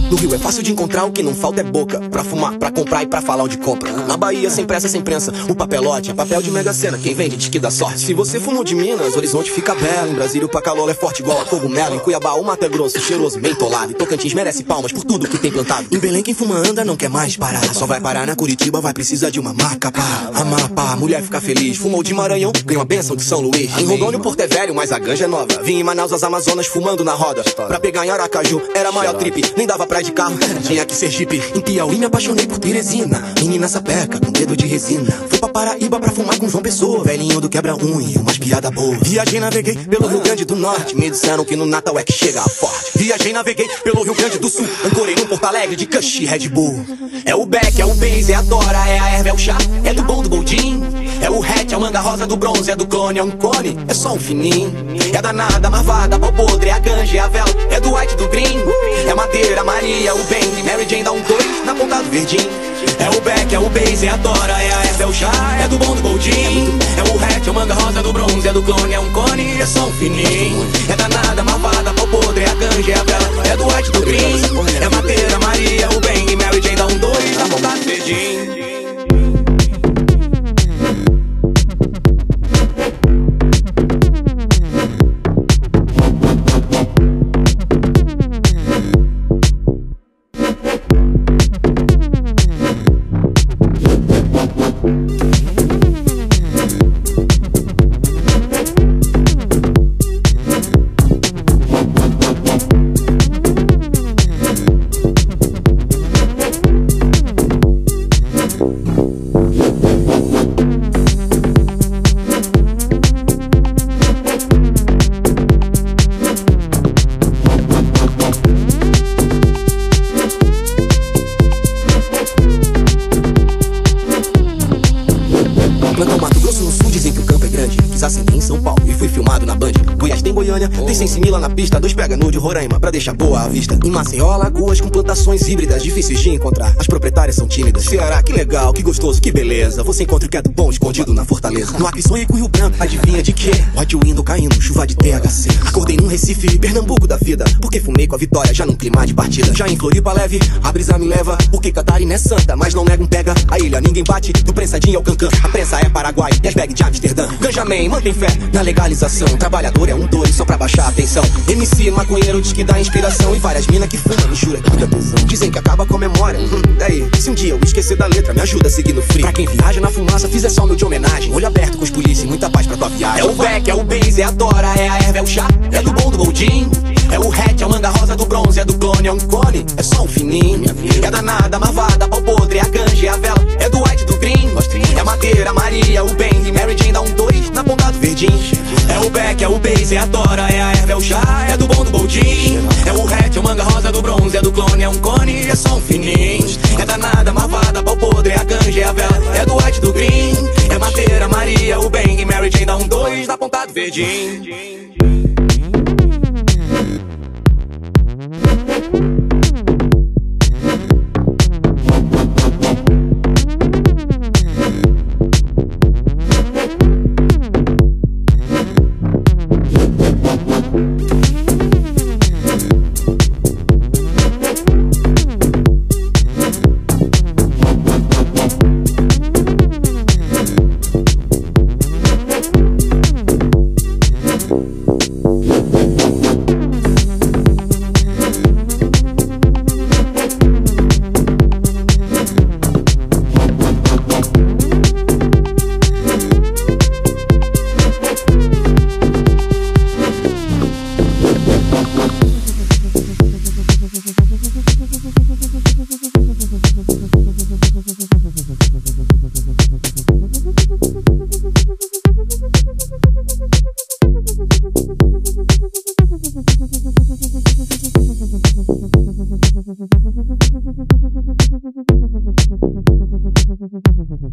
No Rio é fácil de encontrar, o que não falta é boca pra fumar, pra comprar e pra falar onde compra. Na Bahia, sem pressa, sem prensa, o papelote é papel de Mega Sena. Quem vende diz que dá sorte. Se você fumou de Minas, Horizonte fica belo. Em Brasília o pacalolo é forte igual a cogumelo. Em Cuiabá o Mato é grosso, cheiroso, mentolado. Em Tocantins merece palmas por tudo que tem plantado. Em Belém quem fuma anda não quer mais parar. Só vai parar na Curitiba, vai precisar de uma maca pá. Amapá, a mulher fica feliz. Fumou de Maranhão, ganhou a bênção de São Luís. Em Rondônia o Porto é velho, mas a ganja é nova. Vim em Manaus as Amazonas fumando na roda. Pra pegar em Aracaju era a maior trip, nem dava pra ir de carro. Tinha aqui Sergipe, em Piauí me apaixonei por Teresina. Menina sapeca, com dedo de resina. Fui pra Paraíba pra fumar com João Pessoa. Velhinho do quebra-unha, umas piada boa. Viajei, naveguei pelo Rio Grande do Norte. Me disseram que no Natal é que chega a forte. Viajei, naveguei pelo Rio Grande do Sul. Ancorei no Porto Alegre de Kush e Red Bull. É o Beck, é o Base, é a Dora, é a erva, é o chá. É do bom do Boldin. É o hatch, é o manga rosa do bronze. É do clone, é um cone, é só um fininho. É danada, marvada, pau podre, é a ganja, é a vela. É do white, do green. É madeira, Maria, o Bang, Mary Jane dá um 2 na ponta do verdinho. É o Beck, é o Base, é a Dora, é a erva, é o chá. É do bom do Boldin. É o hatch, é o manga rosa do bronze. É do clone, é um cone, é só um fininho. É danada, marvada, pau podre, é a ganja, é a vela. É do white, do green. É madeira, Maria, o Bang, Mary Jane dá um 2 na ponta do verdinho. Plantão Mato Grosso no sul, dizem que o campo é grande. Quis acender em São Paulo e fui filmado na Band. Goiás tem Goiânia, tem Sensimila na pista. 2 pega no de Roraima pra deixar boa a vista. Em Maceió, Alagoas com plantações híbridas difíceis de encontrar. As proprietárias são tímidas. Ceará, que legal, que gostoso, que beleza. Você encontra o que é do bom escondido na fortaleza. No Acre sonhei com o Rio Branco, adivinha de quê? Hot Window caindo, chuva de THC. Acordei num Recife, Pernambuco da vida. Porque fumei com a vitória, já num clima de partida. Já em Floripa leve, a brisa me leva. Porque Catarina é santa, mas não nega um pega. A ilha ninguém bate, do prensadinho ao cancã. A prensa é Paraguai e as bags de Amsterdã. Ganjamin, mantém fé na legalização. Trabalhador é um 2 só pra baixar a atenção. MC maconheiro diz que dá inspiração. E várias minas que fumam me jura que dá tesão. Dizem que acaba com a memória. Daí, se um dia eu esquecer da letra, me ajuda a seguir no free. Pra quem viaja na fumaça, fiz só o meu de homenagem. Olho aberto com os polícia e muita paz pra tua viagem. É o Beck, é o Base, é a Dora, é a erva, é o chá. É do bom do Boldin. É o hatch, é o manga rosa do bronze. É do clone, é um cone, é só um fininho. É danada, marvada, pau podre, é a ganja, é a vela. É do white, do green. É madeira, Maria, o Bang, Mary Jane dá um 2 na ponta do verdinho. É o Beck, é o Base, é a Dora, é a erva, é o chá. É do bom do Boldin. É o hatch, é o manga rosa do bronze. É do clone, é um cone, é só um fininho. É danada, marvada, pau podre, é a ganja, é a vela. É do white, do green. É madeira, Maria, o Bang, Mary Jane dá um 2 na ponta do verdinho. Thank you.